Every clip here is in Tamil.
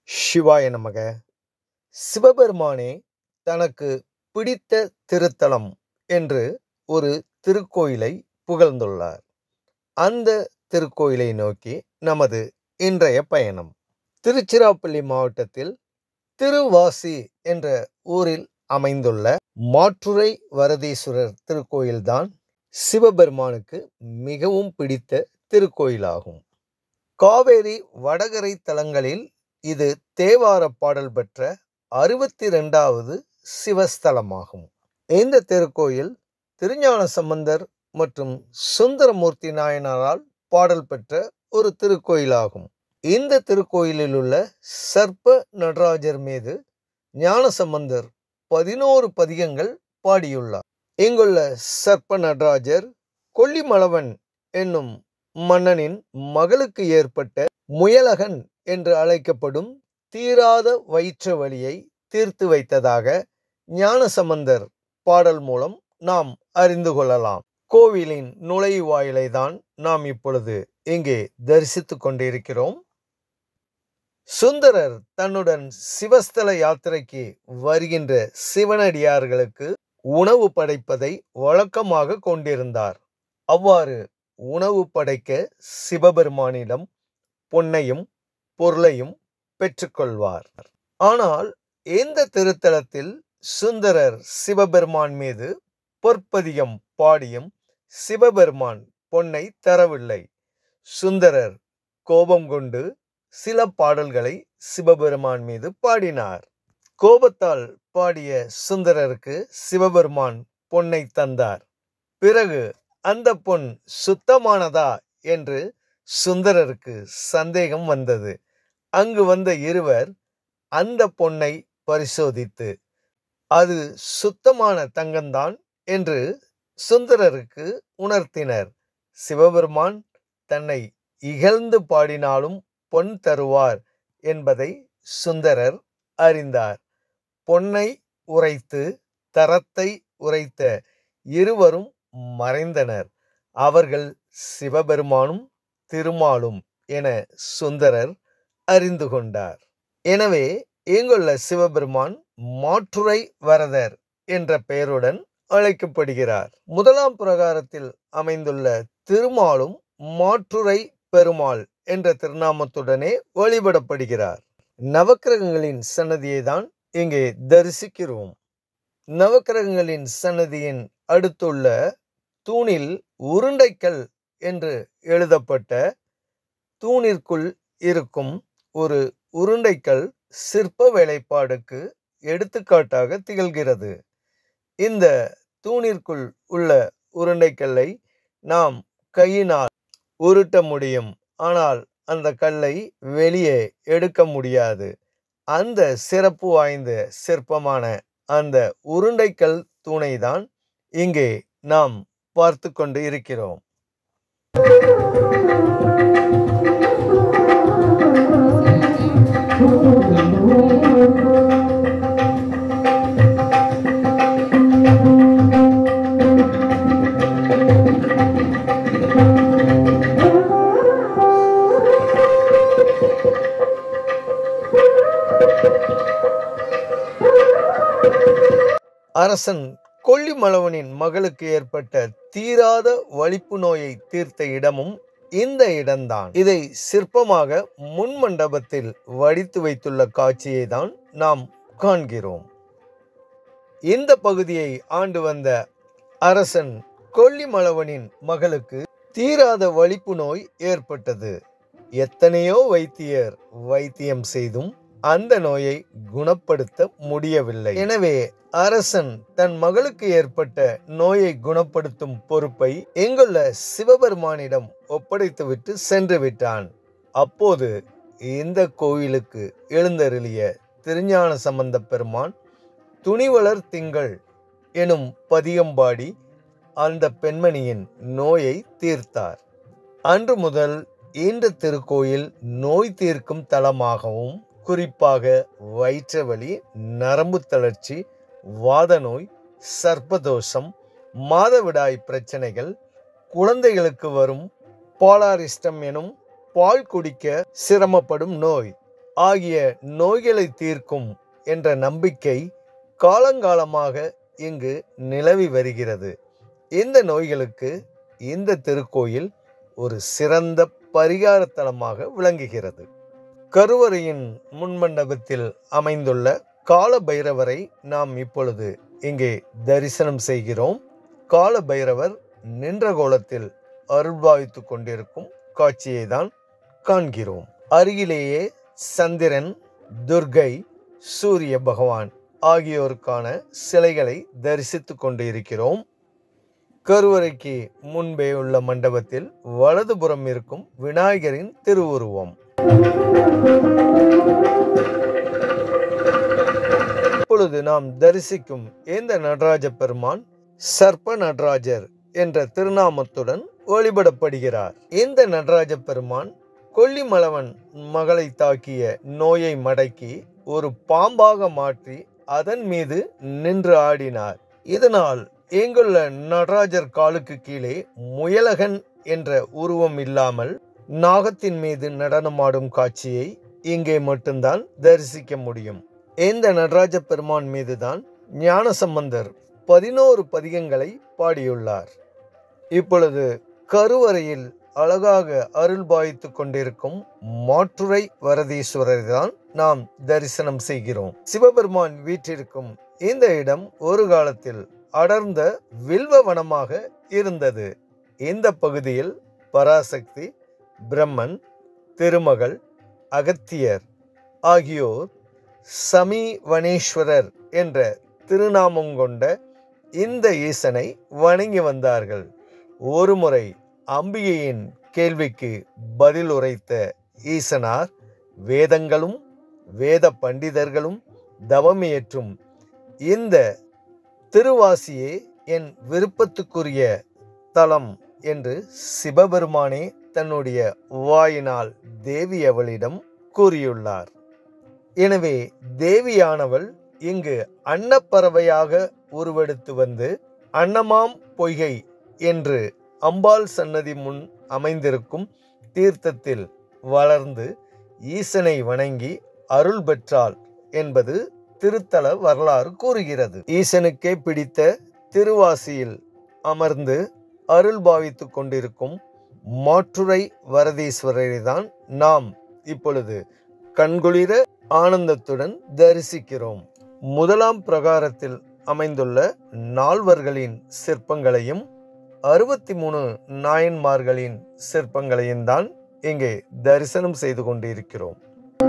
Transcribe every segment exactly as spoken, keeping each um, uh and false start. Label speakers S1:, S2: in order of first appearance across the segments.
S1: சிவாய நமக. சிவபெருமானே தனக்கு பிடித்த திருத்தலம் என்று ஒரு திருக்கோயிலை புகழ்ந்துள்ளார். அந்த திருக்கோயிலை நோக்கி நமது இன்றைய பயணம். திருச்சிராப்பள்ளி மாவட்டத்தில் திருவாசி என்ற ஊரில் அமைந்துள்ள மாற்றுரை வரதீஸ்வரர் திருக்கோயில்தான் சிவபெருமானுக்கு மிகவும் பிடித்த திருக்கோயிலாகும். காவேரி வடகரை தலங்களில் இது தேவார பாடல் பெற்ற அறுபத்தி இரண்டாவது சிவஸ்தலமாகும். இந்த திருக்கோயில் திருஞான சம்பந்தர் மற்றும் சுந்தரமூர்த்தி நாயனாரால் பாடல் பெற்ற ஒரு திருக்கோயிலாகும். இந்த திருக்கோயிலில் உள்ள சர்ப்ப நடராஜர் மீது ஞானசம்பந்தர் பதினோரு பதிகங்கள் பாடியுள்ளார். இங்குள்ள சர்ப்ப நடராஜர் கொல்லிமலவன் என்னும் மன்னனின் மகளுக்கு ஏற்பட்ட முயலகன் என்று அழைக்கப்படும் தீராத வயிற்று வலியை தீர்த்து வைத்ததாக ஞானசம்பந்தர் பாடல் மூலம் நாம் அறிந்து கொள்ளலாம். கோவிலின் நுழைவாயிலை தான் நாம் இப்பொழுது இங்கே தரிசித்துக் கொண்டிருக்கிறோம். சுந்தரர் தன்னுடன் சிவஸ்தல யாத்திரைக்கு வருகின்ற சிவனடியார்களுக்கு உணவு படைப்பதை வழக்கமாக கொண்டிருந்தார். அவ்வாறு உணவு படைக்க சிவபெருமானிடம் பொன்னையும் பொருளையும் பெற்றுக்கொள்வார். ஆனால் இந்த திருத்தலத்தில் சுந்தரர் சிவபெருமான் மீது பொற்பதிகம் பாடியும் சிவபெருமான் பொன்னை தரவில்லை. சுந்தரர் கோபம் கொண்டு சில பாடல்களை சிவபெருமான் மீது பாடினார். கோபத்தால் பாடிய சுந்தரருக்கு சிவபெருமான் பொன்னை தந்தார். பிறகு அந்த பொன் சுத்தமானதா என்று சுந்தரருக்கு சந்தேகம் வந்தது. அங்கு வந்த இருவர் அந்த பொன்னை பரிசோதித்து அது சுத்தமான தங்கம்தான் என்று சுந்தரருக்கு உணர்த்தினர். சிவபெருமான் தன்னை இகழ்ந்து பாடினாலும் பொன் தருவார் என்பதை சுந்தரர் அறிந்தார். பொன்னை உரைத்து தரத்தை உரைத்த இருவரும் மறைந்தனர். அவர்கள் சிவபெருமானும் திருமாலும் என சுந்தரர் அறிந்து கொண்டார். எனவே இங்குள்ள சிவபெருமான் மாற்றுரை வரதர் என்ற பெயருடன் அழைக்கப்படுகிறார். முதலாம் பிரகாரத்தில் அமைந்துள்ள திருமாலும் மாற்றுரை பெருமாள் என்ற திருநாமத்துடனே வழிபடப்படுகிறார். நவக்கிரகங்களின் சன்னதியை தான் இங்கே தரிசிக்கிறோம். நவக்கிரகங்களின் சன்னதியின் அடுத்துள்ள தூணில் உருண்டைக்கல் என்று எழுதப்பட்ட தூணிற்குள் இருக்கும் ஒரு உருண்டைக்கல் சிற்ப வேலைப்பாடுக்கு எடுத்துக்காட்டாக திகழ்கிறது. இந்த தூணிற்குள் உள்ள உருண்டைக்கல்லை நாம் கையினால் உருட்ட முடியும். ஆனால் அந்த கல்லை வெளியே எடுக்க முடியாது. அந்த சிறப்பு வாய்ந்த சிற்பமான அந்த உருண்டைக்கல் தூணை தான் இங்கே நாம் பார்த்து கொண்டு இருக்கிறோம். அரசன் கொல்லிமலவனின் மகளுக்கு ஏற்பட்ட தீராத வலிப்பு நோயை தீர்த்த இடமும் இந்த இடம்தான். இதை சிற்பமாக முன் மண்டபத்தில் வடித்து வைத்துள்ள காட்சியை தான் நாம் காண்கிறோம். இந்த பகுதியை ஆண்டு வந்த அரசன் கொல்லிமலவனின் மகளுக்கு தீராத வலிப்பு நோய் ஏற்பட்டது. எத்தனையோ வைத்தியர் வைத்தியம் செய்தும் அந்த நோயை குணப்படுத்த முடியவில்லை. எனவே அரசன் தன் மகளுக்கு ஏற்பட்ட நோயை குணப்படுத்தும் பொறுப்பை இங்குள்ள சிவபெருமானிடம் ஒப்படைத்துவிட்டு சென்று விட்டான். அப்போது இந்த கோயிலுக்கு எழுந்தருளிய திருஞான சம்பந்த பெருமான் துணிவளர் திங்கள் எனும் பதியம்பாடி அந்த பெண்மணியின் நோயை தீர்த்தார். அன்று முதல் இந்த திருக்கோயில் நோய் தீர்க்கும் தலமாகவும், குறிப்பாக வயிற்றுவலி, நரம்பு தளர்ச்சி, வாத நோய், சர்ப்பதோஷம், மாதவிடாய் பிரச்சனைகள், குழந்தைகளுக்கு வரும் பாலாரிஸ்டம் எனும் பால் குடிக்க சிரமப்படும் நோய், ஆகிய நோய்களை தீர்க்கும் என்ற நம்பிக்கை காலங்காலமாக இங்கு நிலவி வருகிறது. இந்த நோய்களுக்கு இந்த திருக்கோயில் ஒரு சிறந்த பரிகார தலமாக விளங்குகிறது. கருவறையின் முன்மண்டபத்தில் அமைந்துள்ள கால பைரவரை நாம் இப்பொழுது இங்கே தரிசனம் செய்கிறோம். கால பைரவர் நின்ற கோலத்தில் அருள்பாவித்து கொண்டிருக்கும் காட்சியை தான் காண்கிறோம். அருகிலேயே சந்திரன், துர்கை, சூரிய பகவான் ஆகியோருக்கான சிலைகளை தரிசித்து கொண்டு இருக்கிறோம். கருவறைக்கு முன்பே உள்ள மண்டபத்தில் வலதுபுறம் இருக்கும் விநாயகரின் திருவுருவம். இப்பொழுது நாம் தரிசிக்கும் இந்த நடராஜ பெருமான் சர்ப்ப நடராஜர் என்ற திருநாமத்துடன் வழிபடப்படுகிறார். இந்த நடராஜ பெருமான் கொல்லிமலவன் மகளை தாக்கிய நோயை மடக்கி ஒரு பாம்பாக மாற்றி அதன் மீது நின்று ஆடினார். இதனால் இங்குள்ள நடராஜர் காலுக்கு கீழே முயலகன் என்ற உருவம் இல்லாமல் நாகத்தின் மீது நடனமாடும் காட்சியை இங்கே மட்டும்தான் தரிசிக்க முடியும். இந்த நடராஜ பெருமான் மீதுதான் ஞானசம்பந்தர் பதினோரு பதிகங்களை பாடியுள்ளார். இப்பொழுது கருவறையில் அழகாக அருள் பாய்த்து கொண்டிருக்கும் மாற்றுரை வரதீஸ்வரரை தான் நாம் தரிசனம் செய்கிறோம். சிவபெருமான் வீற்றிருக்கும் இந்த இடம் ஒரு காலத்தில் அடர்ந்த வில்வ வனமாக இருந்தது. இந்த பகுதியில் பராசக்தி, பிரம்மன், திருமகள், அகத்தியர் ஆகியோர் சமீவனேஸ்வரர் என்ற திருநாமம் கொண்ட இந்த ஈசனை வணங்கி வந்தார்கள். ஒருமுறை அம்பிகையின் கேள்விக்கு பதில் உரைத்த ஈசனார் வேதங்களும் வேத பண்டிதர்களும் தவமியற்றும் இந்த திருவாசியே என் விருப்பத்துக்குரிய தலம் என்று சிவபெருமானே தன்னுடைய வாயினால் தேவி அவளிடம் கூறியுள்ளார். எனவே தேவியானவள் இங்கு அன்னப்பறவையாக உருவெடுத்து வந்து அன்னமாம் பொய்கை என்று அம்பாள் சன்னதி முன் அமைந்திருக்கும் தீர்த்தத்தில் வளர்ந்து ஈசனை வணங்கி அருள் பெற்றாள் என்பது திருத்தல வரலாறு கூறுகிறது. ஈசனுக்கே பிடித்த திருவாசியில் அமர்ந்து அருள் பாவித்து கொண்டிருக்கும் மாற்றுரை வரதீஸ்வரரை தான் நாம் இப்பொழுது கண்குளிர ஆனந்தத்துடன் தரிசிக்கிறோம். முதலாம் பிரகாரத்தில் அமைந்துள்ள நால்வர்களின் சிற்பங்களையும் அறுபத்தி மூணு நாயன்மார்களின் சிற்பங்களையும் தான் இங்கே தரிசனம் செய்து கொண்டிருக்கிறோம்.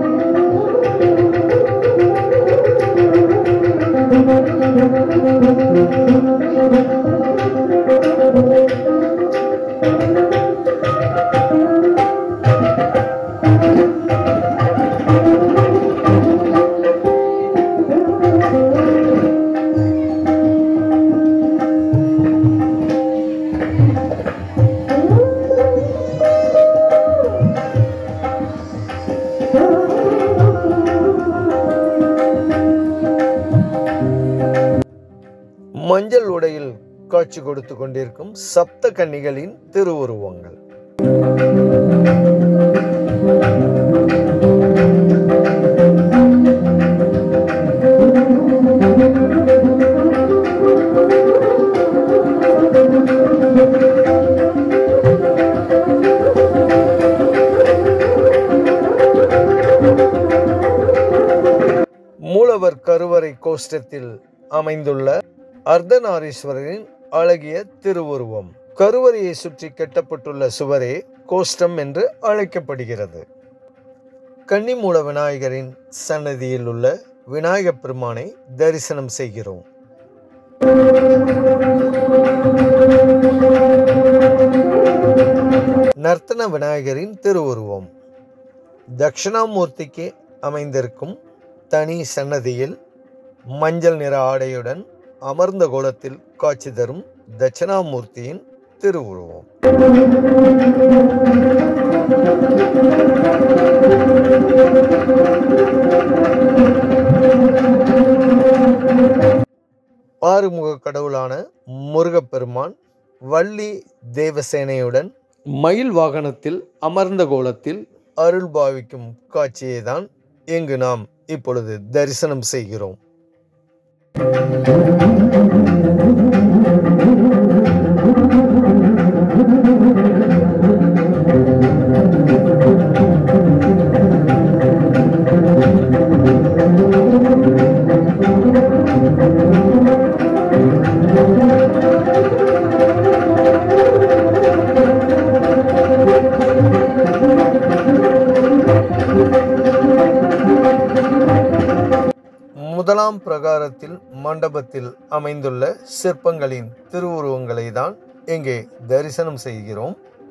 S1: மஞ்சள் உடையில் காட்சி கொடுத்து கொண்டிருக்கும் சப்த கன்னிகளின் திருவுருவங்கள். மூலவர் கருவறை கோஷ்டத்தில் அமைந்துள்ள அர்த்தநாரீஸ்வரரின் அழகிய திருவுருவம். கருவறையை சுற்றி கட்டப்பட்டுள்ள சுவரே கோஷ்டம் என்று அழைக்கப்படுகிறது. கன்னிமூல விநாயகரின் சன்னதியில் உள்ள விநாயகப் பெருமானை தரிசனம் செய்கிறோம். நர்த்தன விநாயகரின் திருவுருவம். தட்சிணாமூர்த்திக்கு அமைந்திருக்கும் தனி சன்னதியில் மஞ்சள் நிற ஆடையுடன் அமர்ந்த கோலத்தில் காட்சி தரும் தட்சிணாமூர்த்தியின் திருவுருவம். ஆறுமுக கடவுளான முருகப்பெருமான் வள்ளி தேவசேனையுடன் மயில் வாகனத்தில் அமர்ந்த கோலத்தில் அருள் பாவிக்கும் காட்சியை தான் இங்கு நாம் இப்பொழுது தரிசனம் செய்கிறோம். முதலாம் பிரகாரத்தில் மண்டபத்தில் அமைந்துள்ள சிற்பங்களின் திருவுருவங்களை தான் இங்கே தரிசனம் செய்கிறோம்.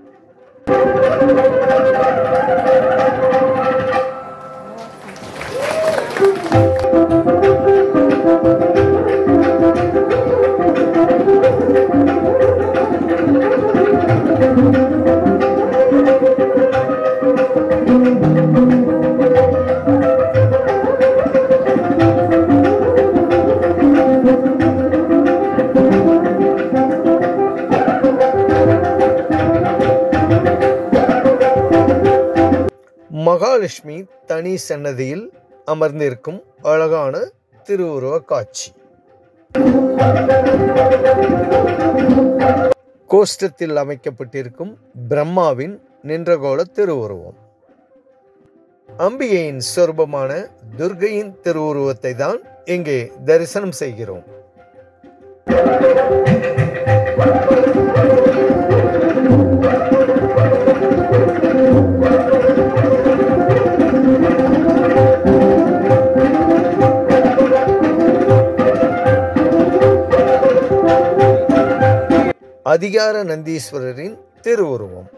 S1: மகாலட்சுமி தனி சன்னதியில் அமர்ந்திருக்கும் அழகான திருவுருவ காட்சி. கோஷ்டத்தில் அமைக்கப்பட்டிருக்கும் பிரம்மாவின் நின்றகோல திருவுருவம். அம்பிகையின் சொரூபமான துர்கையின் திருவுருவத்தை தான் இங்கே தரிசனம் செய்கிறோம். அதிகார நந்தீஸ்வரரின் திருவுருவம்.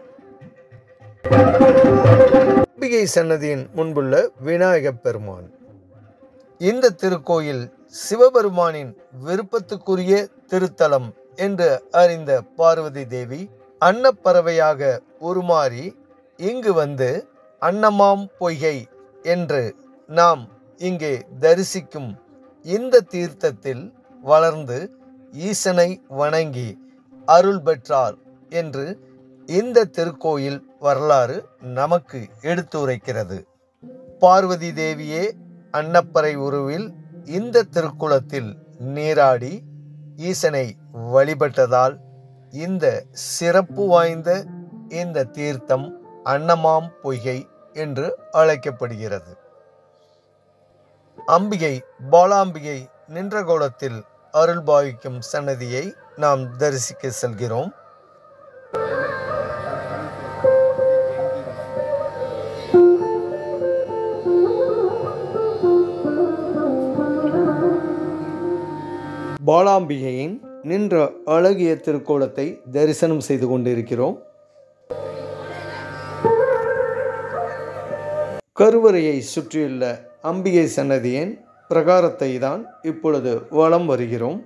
S1: அம்பிகை சன்னதியின் முன்புள்ள விநாயகப் பெருமான். இந்த திருக்கோயில் சிவபெருமானின் விருப்பத்துக்குரிய திருத்தலம் என்று அறிந்த பார்வதி தேவி அன்னப்பறவையாக உருமாறி இங்கு வந்து அன்னமாம் பொய்கை என்று நாம் இங்கே தரிசிக்கும் இந்த தீர்த்தத்தில் வளர்ந்து ஈசனை வணங்கி அருள் பெற்றார் என்று இந்த திருக்கோயில் வரலாறு நமக்கு எடுத்துரைக்கிறது. பார்வதி தேவியே அன்னப்பறை உருவில் இந்த திருக்குளத்தில் நீராடி ஈசனை வழிபட்டதால் இந்த சிறப்பு வாய்ந்த இந்த தீர்த்தம் அன்னமாம் பொய்கை என்று அழைக்கப்படுகிறது. அம்பிகை பாலாம்பிகை நின்ற கோலத்தில் அருள் பாவிக்கும் சன்னதியை நாம் தரிசிக்க செல்கிறோம். பாலாம்பிகையின் நின்ற அழகிய திருக்கோலத்தை தரிசனம் செய்து கொண்டிருக்கிறோம். கருவறையை சுற்றியுள்ள அம்பிகை சன்னதியின் பிரகாரத்தை தான் இப்பொழுது வலம் வருகிறோம்.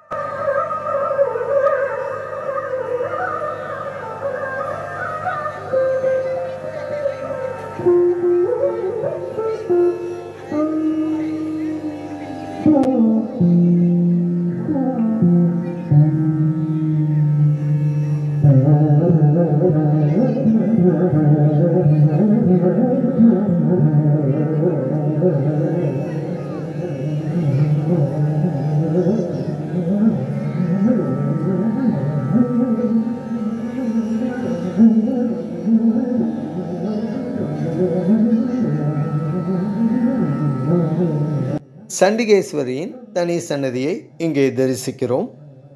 S1: சண்டிகேஸ்வரியின் தனி சன்னதியை இங்கே தரிசிக்கிறோம்.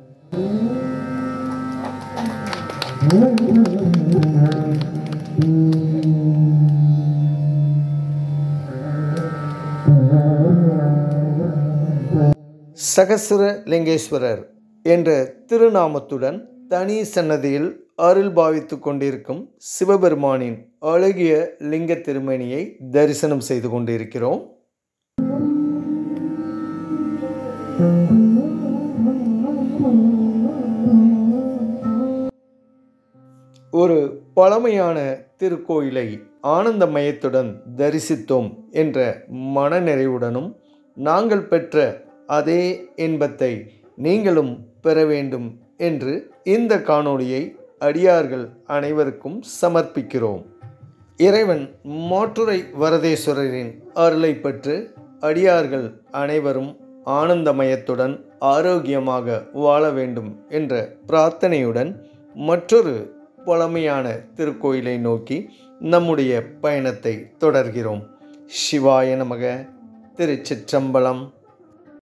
S1: சகஸ்ர லிங்கேஸ்வரர் என்ற திருநாமத்துடன் தனி சன்னதியில் அருள் பாவித்துக் கொண்டிருக்கும் சிவபெருமானின் அழகிய லிங்க திருமேனியை தரிசனம் செய்து கொண்டிருக்கிறோம். ஒரு பழமையான திருக்கோயிலை ஆனந்தமயத்துடன் தரிசித்தோம் என்ற மனநிறைவுடனும் நாங்கள் பெற்ற அதே இன்பத்தை நீங்களும் பெற வேண்டும் என்று இந்த காணொளியை அடியார்கள் அனைவருக்கும் சமர்ப்பிக்கிறோம். இறைவன் மாற்றுரை வரதேஸ்வரரின் அருளை பெற்று அடியார்கள் அனைவரும் ஆனந்தமயத்துடன் ஆரோக்கியமாக வாழ வேண்டும் என்ற பிரார்த்தனையுடன் மற்றொரு பழமையான திருக்கோயிலை நோக்கி நம்முடைய பயணத்தை தொடர்கிறோம். சிவாய நமக. திருச்சிற்றம்பலம்.